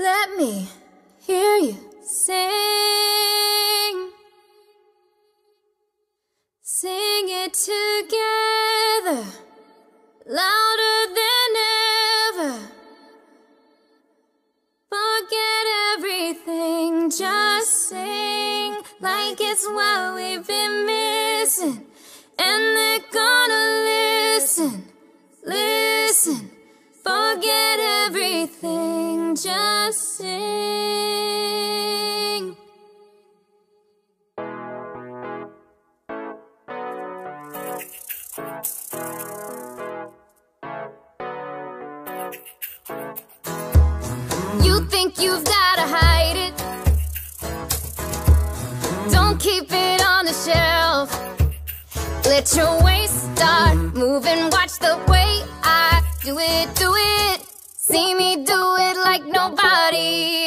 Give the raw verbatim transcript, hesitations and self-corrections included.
Let me hear you sing. Sing it together, louder than ever. Forget everything, just sing like it's what we've been missing. And they're gonna listen, listen. Forget everything, just sing. You think you've gotta hide it, don't keep it on the shelf. Let your waist start moving, watch the way I do it, do it. See me do it like nobody